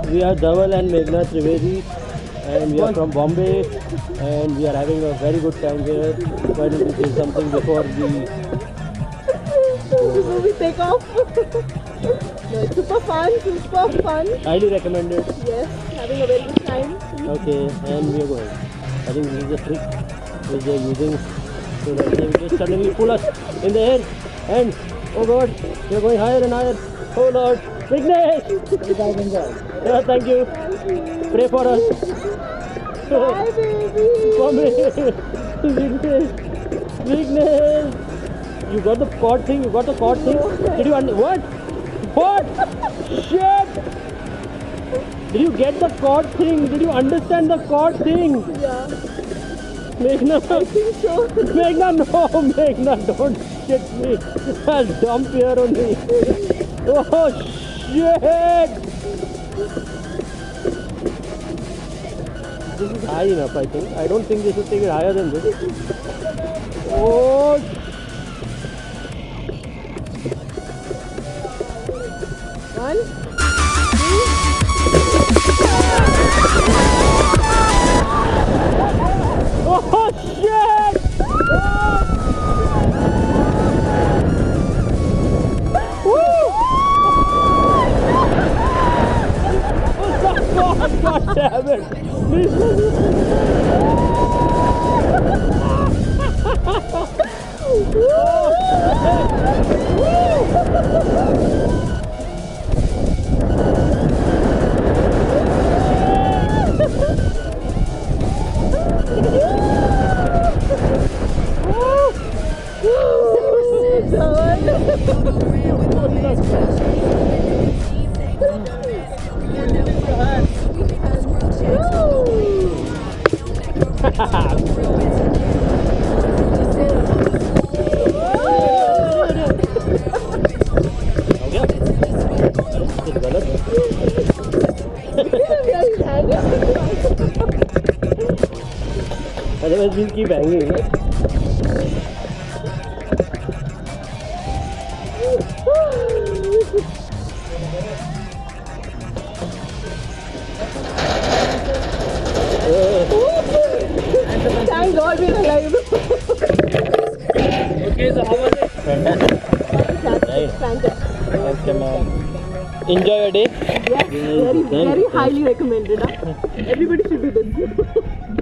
We are Dhaval and Meghana Trivedi, and we are from Bombay, and we are having a very good time here. Why don't you say something before we take off? No, it's super fun, super fun. highly recommend it? Yes, having a very good time. Okay, and we are going. I think this is a trick which they are using so that they will just suddenly pull us in the air, and oh God, we are going higher and higher. Oh Lord, Vignesh! Yeah, thank you. Pray for us. Bye, baby. For me. Vignesh. Vignesh. You got the cord thing? You got the cord thing? Did you what? What? Shit! Did you get the cord thing? Did you understand the cord thing? Yeah. Meghana. I think so. Meghana, no. Meghana, don't shit me. I'll dump here on me. Oh, shit! This is high enough, I think. I don't think they should take it higher than this. Oh, One, two. oh shit! God damn it! Otherwise we'll keep hanging. Thank God we're alive. Okay, so how was it? Fantastic. Right. Fantastic. Okay, ma'am. Enjoy your day. Yes, very highly recommended. Huh? Everybody should do this.